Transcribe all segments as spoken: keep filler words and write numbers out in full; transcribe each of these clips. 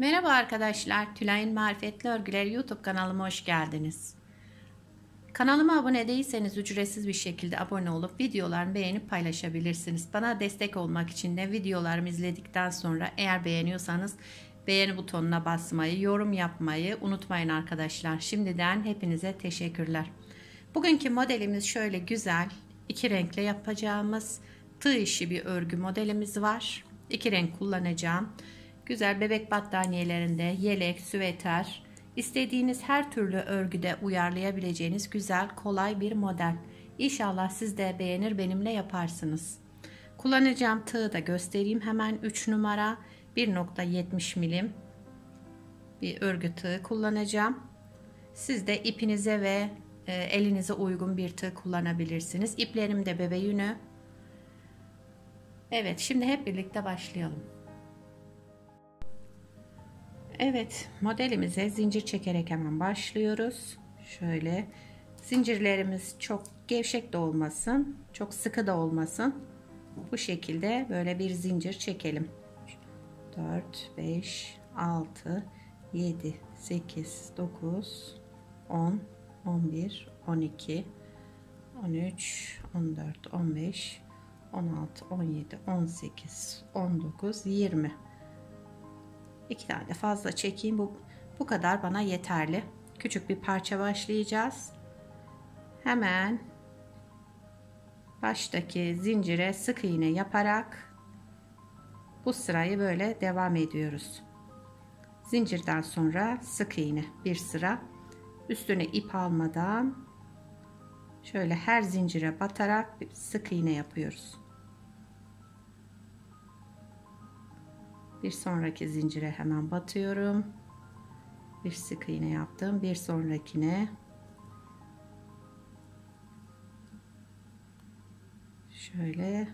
Merhaba arkadaşlar, Tülay'ın Marifetli Örgüler YouTube kanalıma hoş geldiniz. Kanalıma abone değilseniz ücretsiz bir şekilde abone olup videolarımı beğenip paylaşabilirsiniz. Bana destek olmak için de videolarımı izledikten sonra eğer beğeniyorsanız beğeni butonuna basmayı, yorum yapmayı unutmayın arkadaşlar. Şimdiden hepinize teşekkürler. Bugünkü modelimiz şöyle güzel, iki renkle yapacağımız tığ işi bir örgü modelimiz var. İki renk kullanacağım. Güzel bebek battaniyelerinde, yelek, süveter, istediğiniz her türlü örgüde uyarlayabileceğiniz güzel, kolay bir model. İnşallah siz de beğenir, benimle yaparsınız. Kullanacağım tığı da göstereyim. Hemen üç numara bir nokta yetmiş milim bir örgü tığı kullanacağım. Siz de ipinize ve e, elinize uygun bir tığ kullanabilirsiniz. İplerim de bebe yünü. Evet, şimdi hep birlikte başlayalım. Evet, modelimize zincir çekerek hemen başlıyoruz. Şöyle zincirlerimiz çok gevşek de olmasın, çok sıkı da olmasın. Bu şekilde böyle bir zincir çekelim. dört, beş, altı, yedi, sekiz, dokuz, on, on bir, on iki, on üç, on dört, on beş, on altı, on yedi, on sekiz, on dokuz, yirmi. İki tane fazla çekeyim. Bu, bu kadar bana yeterli. Küçük bir parça başlayacağız. Hemen baştaki zincire sık iğne yaparak bu sırayı böyle devam ediyoruz. Zincirden sonra sık iğne bir sıra, üstüne ip almadan şöyle her zincire batarak sık iğne yapıyoruz. Bir sonraki zincire hemen batıyorum. Bir sık iğne yaptım. Bir sonrakine şöyle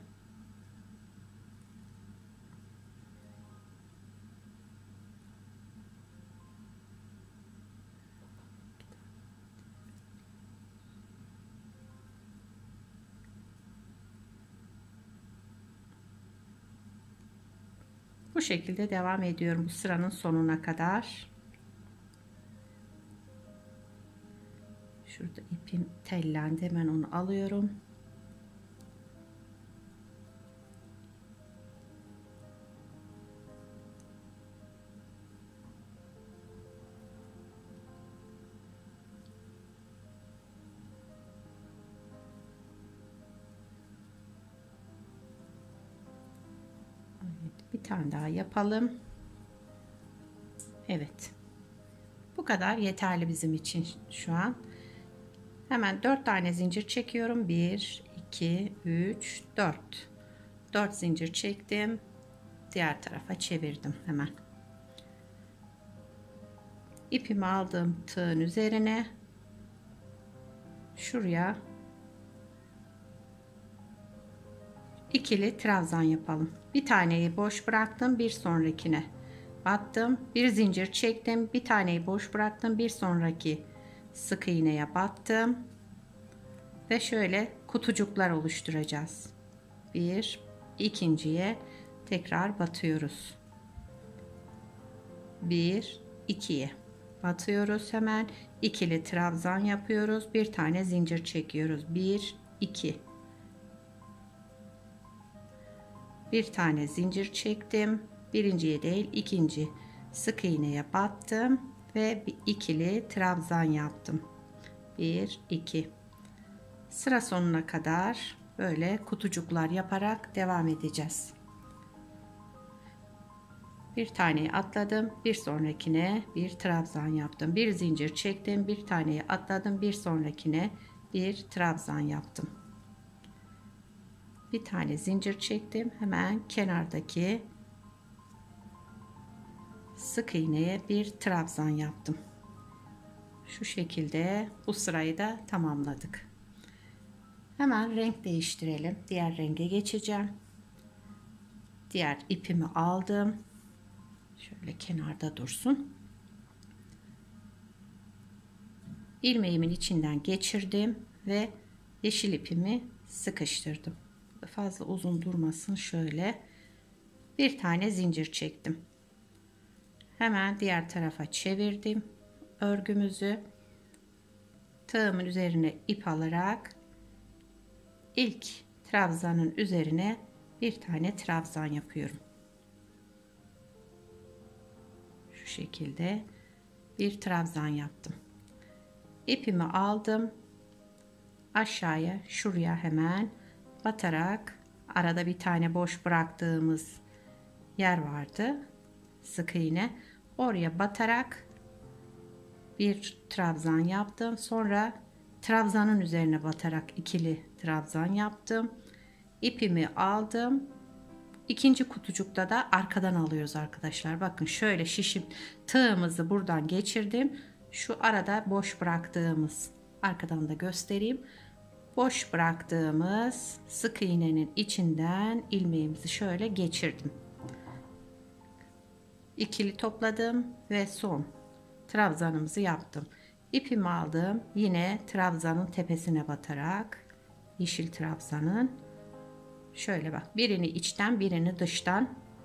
bu şekilde devam ediyorum bu sıranın sonuna kadar. Şurada ipim tellendi, hemen onu alıyorum. Evet, bir tane daha yapalım. Evet, bu kadar yeterli bizim için şu an. Hemen dört tane zincir çekiyorum. bir, iki, üç, dört. dört zincir çektim. Diğer tarafa çevirdim hemen. İpimi aldım tığın üzerine. Şuraya ikili trabzan yapalım. Bir taneyi boş bıraktım, bir sonrakine battım. Bir zincir çektim, bir taneyi boş bıraktım, bir sonraki sık iğneye battım ve şöyle kutucuklar oluşturacağız. Bir, ikinciye tekrar batıyoruz. Bir, ikiye batıyoruz, hemen ikili trabzan yapıyoruz. Bir tane zincir çekiyoruz. Bir, iki. Bir tane zincir çektim. Birinciye değil, ikinci sık iğneye battım ve bir ikili trabzan yaptım. Bir, iki. Sıra sonuna kadar böyle kutucuklar yaparak devam edeceğiz. Bir taneyi atladım, bir sonrakine bir trabzan yaptım. Bir zincir çektim, bir taneyi atladım, bir sonrakine bir trabzan yaptım. Bir tane zincir çektim, hemen kenardaki sık iğneye bir trabzan yaptım. Şu şekilde bu sırayı da tamamladık. Hemen renk değiştirelim. Diğer renge geçeceğim. Diğer ipimi aldım. Şöyle kenarda dursun. İlmeğimin içinden geçirdim ve yeşil ipimi sıkıştırdım. Fazla uzun durmasın, şöyle bir tane zincir çektim. Hemen diğer tarafa çevirdim örgümüzü. Tığımın üzerine ip alarak ilk trabzanın üzerine bir tane trabzan yapıyorum. Şu şekilde bir trabzan yaptım. İpimi aldım. Aşağıya şuraya hemen batarak, arada bir tane boş bıraktığımız yer vardı. Sık iğne. Oraya batarak bir trabzan yaptım. Sonra trabzanın üzerine batarak ikili trabzan yaptım. İpimi aldım. İkinci kutucukta da arkadan alıyoruz arkadaşlar. Bakın şöyle şişip tığımızı buradan geçirdim. Şu arada boş bıraktığımız, arkadan da göstereyim. Boş bıraktığımız sık iğnenin içinden ilmeğimizi şöyle geçirdim. İkili topladım ve son trabzanımızı yaptım. İpimi aldım. Yine trabzanın tepesine batarak, yeşil trabzanın şöyle bak, birini içten birini dıştan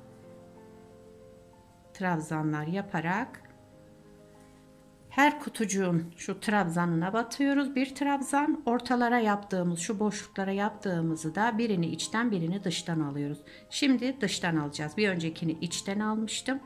trabzanlar yaparak her kutucuğun şu trabzanına batıyoruz. Bir trabzan, ortalara yaptığımız, şu boşluklara yaptığımızı da birini içten birini dıştan alıyoruz. Şimdi dıştan alacağız. Bir öncekini içten almıştım.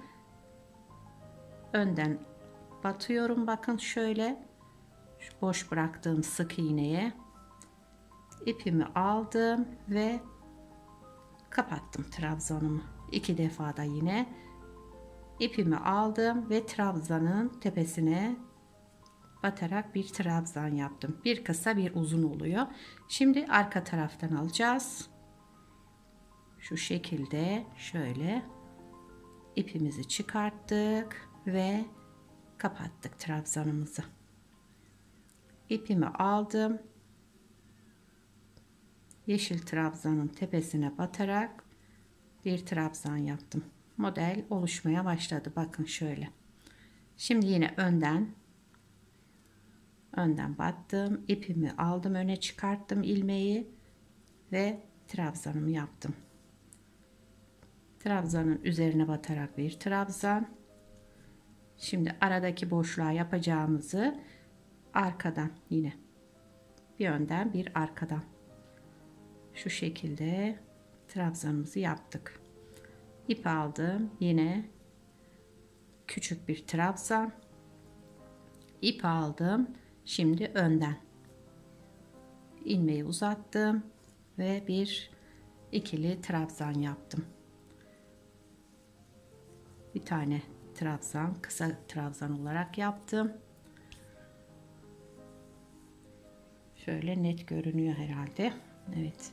Önden batıyorum. Bakın şöyle şu boş bıraktığım sık iğneye ipimi aldım ve kapattım trabzanımı. İki defa da yine ipimi aldım ve trabzanın tepesine batarak bir trabzan yaptım. Bir kısa bir uzun oluyor. Şimdi arka taraftan alacağız. Şu şekilde şöyle ipimizi çıkarttık ve kapattık trabzanımızı. İpimi aldım. Yeşil trabzanın tepesine batarak bir trabzan yaptım. Model oluşmaya başladı. Bakın şöyle. Şimdi yine önden önden battım. İpimi aldım, öne çıkarttım ilmeği ve trabzanımı yaptım. Trabzanın üzerine batarak bir trabzan. Şimdi aradaki boşluğa yapacağımızı arkadan, yine bir önden bir arkadan şu şekilde trabzanımızı yaptık. İp aldım, yine küçük bir trabzan. İp aldım, şimdi önden ilmeği uzattım ve bir ikili trabzan yaptım. Bir tane trabzan, kısa trabzan olarak yaptım. Şöyle net görünüyor herhalde. Evet.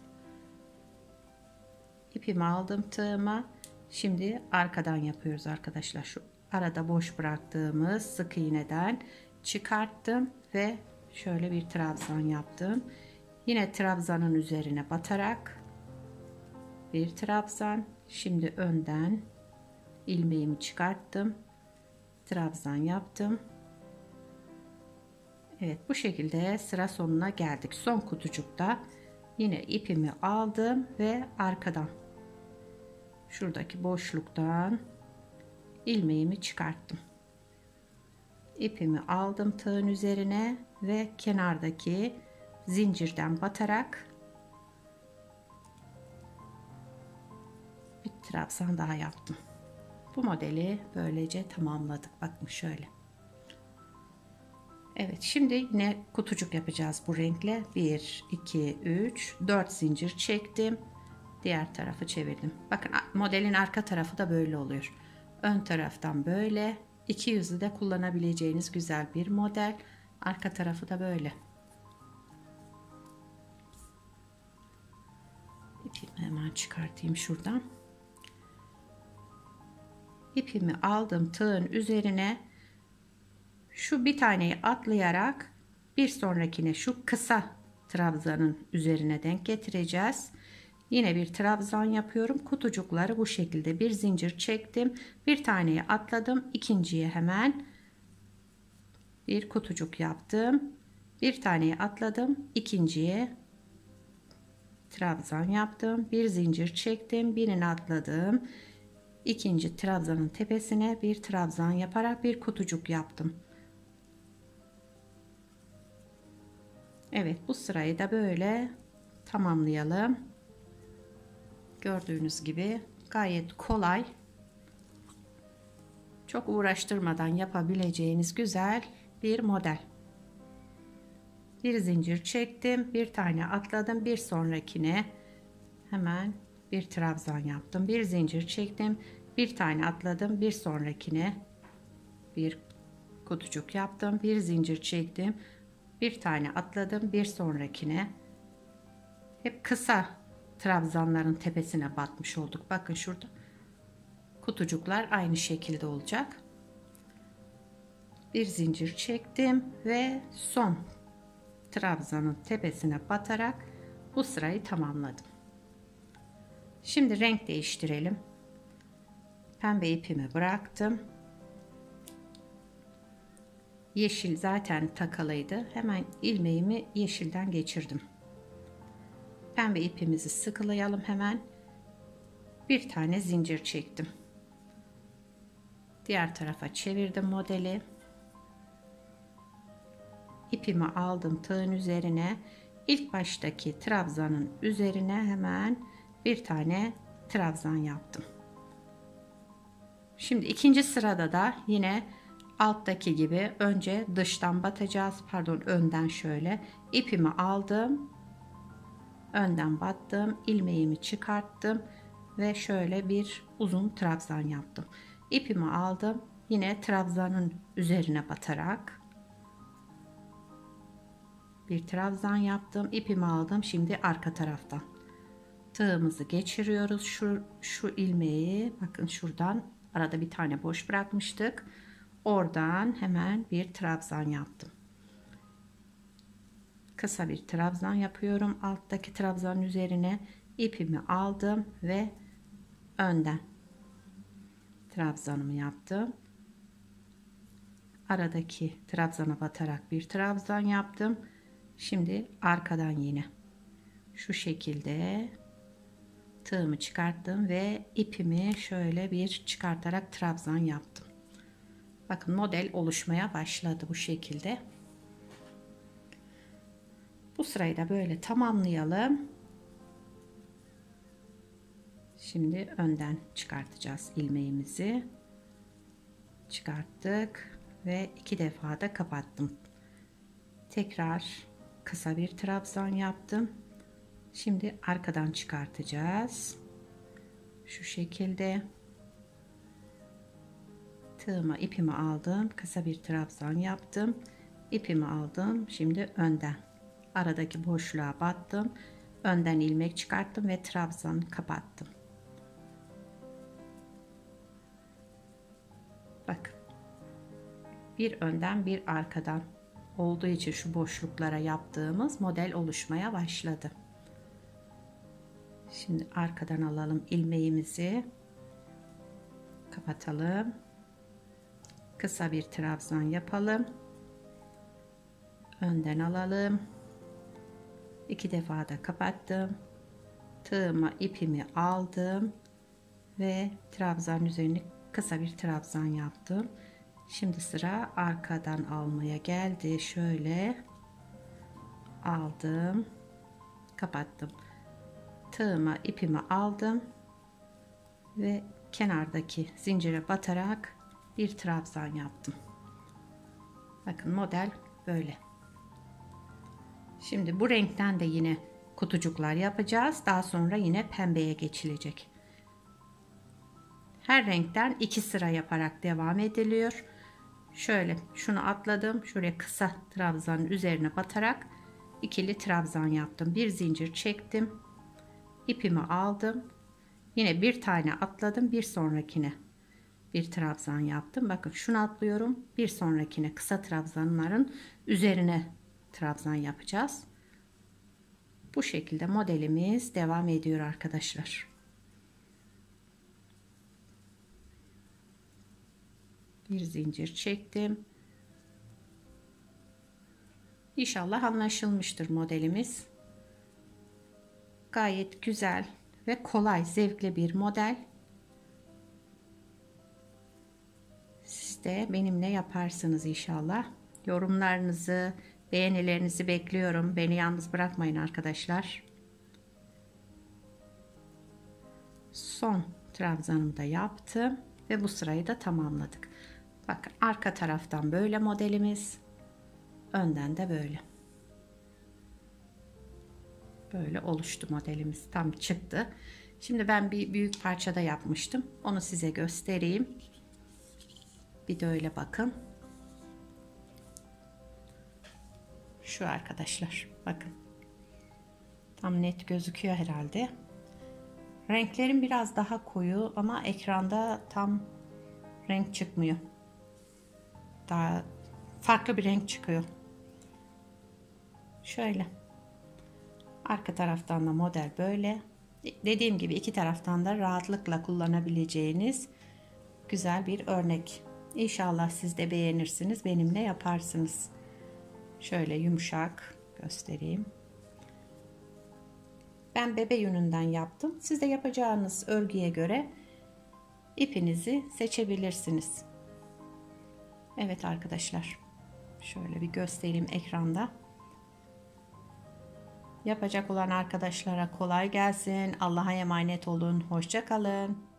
İpimi aldım tığıma. Şimdi arkadan yapıyoruz arkadaşlar. Şu arada boş bıraktığımız sık iğneden çıkarttım ve şöyle bir trabzan yaptım. Yine trabzanın üzerine batarak bir trabzan. Şimdi önden ilmeğimi çıkarttım. Trabzan yaptım. Evet, bu şekilde sıra sonuna geldik. Son kutucukta yine ipimi aldım ve arkadan şuradaki boşluktan ilmeğimi çıkarttım. İpimi aldım tığın üzerine ve kenardaki zincirden batarak bir trabzan daha yaptım. Bu modeli böylece tamamladık. Bakın şöyle. Evet, şimdi yine kutucuk yapacağız bu renkle. bir iki üç dört zincir çektim. Diğer tarafı çevirdim. Bakın modelin arka tarafı da böyle oluyor. Ön taraftan böyle. İki yüzlü de kullanabileceğiniz güzel bir model. Arka tarafı da böyle. İpimi hemen çıkartayım şuradan. İpimi aldım tığın üzerine. Şu bir taneyi atlayarak bir sonrakine şu kısa trabzanın üzerine denk getireceğiz. Yine bir trabzan yapıyorum. Kutucukları bu şekilde bir zincir çektim. Bir taneyi atladım. İkinciye hemen bir kutucuk yaptım. Bir taneyi atladım. İkinciye trabzan yaptım. Bir zincir çektim. Birini atladım. ikinci trabzanın tepesine bir trabzan yaparak bir kutucuk yaptım. Evet, bu sırayı da böyle tamamlayalım. Gördüğünüz gibi gayet kolay, çok uğraştırmadan yapabileceğiniz güzel bir model. Bir zincir çektim, bir tane atladım, bir sonrakine hemen bir trabzan yaptım, bir zincir çektim, bir tane atladım, bir sonrakine bir kutucuk yaptım, bir zincir çektim, bir tane atladım, bir sonrakine. Hep kısa trabzanların tepesine batmış olduk. Bakın şurada kutucuklar aynı şekilde olacak. Bir zincir çektim ve son trabzanın tepesine batarak bu sırayı tamamladım. Şimdi renk değiştirelim. Pembe ipimi bıraktım. Yeşil zaten takılıydı. Hemen ilmeğimi yeşilden geçirdim. Pembe ipimizi sıkılayalım hemen. Bir tane zincir çektim. Diğer tarafa çevirdim modeli. İpimi aldım tığın üzerine. İlk baştaki trabzanın üzerine hemen bir tane trabzan yaptım. Şimdi ikinci sırada da yine alttaki gibi önce dıştan batacağız. Pardon, önden şöyle. İpimi aldım. Önden battım. İlmeğimi çıkarttım. Ve şöyle bir uzun trabzan yaptım. İpimi aldım. Yine trabzanın üzerine batarak bir trabzan yaptım. İpimi aldım. Şimdi arka taraftan tığımızı geçiriyoruz. Şu, şu ilmeği bakın şuradan arada bir tane boş bırakmıştık. Oradan hemen bir trabzan yaptım. Kısa bir trabzan yapıyorum. Alttaki trabzanın üzerine ipimi aldım ve önden trabzanımı yaptım. Aradaki trabzana batarak bir trabzan yaptım. Şimdi arkadan yine şu şekilde tığımı çıkarttım ve ipimi şöyle bir çıkartarak trabzan yaptım. Bakın model oluşmaya başladı bu şekilde. Bu sırayı da böyle tamamlayalım. Şimdi önden çıkartacağız ilmeğimizi. Çıkarttık ve iki defa da kapattım. Tekrar kısa bir trabzan yaptım. Şimdi arkadan çıkartacağız. Şu şekilde tığıma ipimi aldım. Kısa bir trabzan yaptım. İpimi aldım. Şimdi önden aradaki boşluğa battım. Önden ilmek çıkarttım ve trabzan kapattım. Bakın. Bir önden bir arkadan olduğu için şu boşluklara yaptığımız model oluşmaya başladı. Şimdi arkadan alalım ilmeğimizi. Kapatalım. Kısa bir trabzan yapalım. Önden alalım. İki defa da kapattım. Tığıma ipimi aldım ve trabzanın üzerine kısa bir trabzan yaptım. Şimdi sıra arkadan almaya geldi. Şöyle aldım, kapattım. Tığıma ipimi aldım ve kenardaki zincire batarak bir trabzan yaptım. Bakın model böyle. Şimdi bu renkten de yine kutucuklar yapacağız. Daha sonra yine pembeye geçilecek. Her renkten iki sıra yaparak devam ediliyor. Şöyle şunu atladım. Şuraya kısa trabzanın üzerine batarak ikili trabzan yaptım. Bir zincir çektim. İpimi aldım. Yine bir tane atladım. Bir sonrakine bir trabzan yaptım. Bakın şunu atlıyorum. Bir sonrakine kısa trabzanların üzerine trabzan yapacağız. Bu şekilde modelimiz devam ediyor arkadaşlar. Bir zincir çektim. İnşallah anlaşılmıştır modelimiz. Gayet güzel ve kolay, zevkli bir model. de benimle yaparsınız inşallah. Yorumlarınızı, beğenilerinizi bekliyorum. Beni yalnız bırakmayın arkadaşlar. Son trabzanımı da yaptım ve bu sırayı da tamamladık. Bakın arka taraftan böyle modelimiz, önden de böyle. Böyle oluştu modelimiz, tam çıktı. Şimdi ben bir büyük parçada yapmıştım. Onu size göstereyim. Bir de öyle bakın. Şu arkadaşlar bakın. Tam net gözüküyor herhalde. Renklerim biraz daha koyu ama ekranda tam renk çıkmıyor. Daha farklı bir renk çıkıyor. Şöyle. Arka taraftan da model böyle. Dediğim gibi iki taraftan da rahatlıkla kullanabileceğiniz güzel bir örnek. İnşallah siz de beğenirsiniz. Benimle yaparsınız. Şöyle yumuşak göstereyim. Ben bebe yününden yaptım. Siz de yapacağınız örgüye göre ipinizi seçebilirsiniz. Evet arkadaşlar. Şöyle bir göstereyim ekranda. Yapacak olan arkadaşlara kolay gelsin. Allah'a emanet olun. Hoşça kalın.